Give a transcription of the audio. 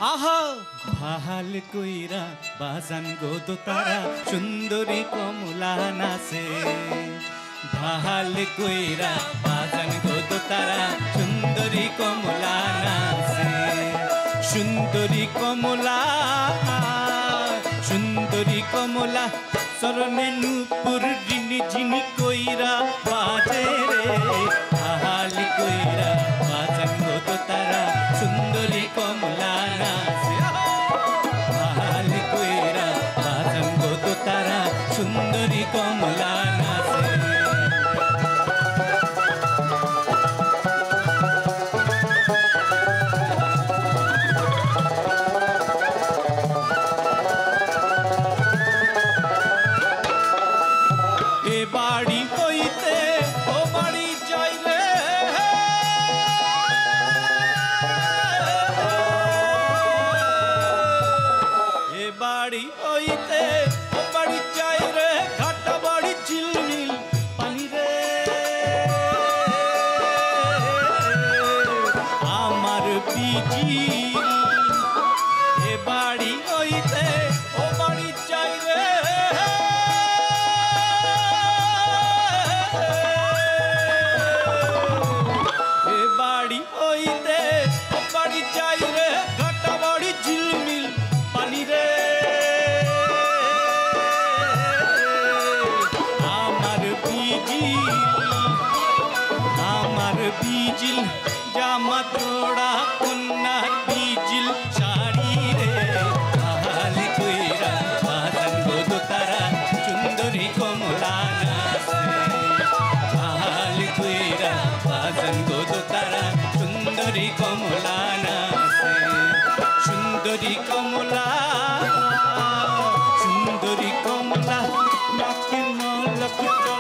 আহা ভাল কইরা বাজান গো দোতারা সুন্দরী কমলা নাচে ভাল কইরা বাজান গো দোতারা সুন্দরী কমলা নাচে সুন্দরী কমলা চরণে নূপুর ঝিনি ঝিনি কইরা বাজে রে ভাল কইরা বাজান গো দোতারা সুন্দরী কমলা নাচে ভাল কইরা বাজান গো দোতারা সুন্দরী কমলা নাচে বাড়ি হইতে ও বাড়ি যাইলে এ বাড়ি হইতে ও বাড়ি যাইলে ঘাটা বাড়ি ঝিলমিল পানি রে আমার পিজি এ বাড়ি হইতে ও বাড়ি যাইলে बीजिल जामा तोड़ा कन्ना बीजिल शाड़ी रे हाल कोइरा बाजान गो दोतारा सुंदरी कमला नाचे हाल कोइरा बाजान गो दोतारा सुंदरी कमला नाचे सुंदरी कमला नाके नलक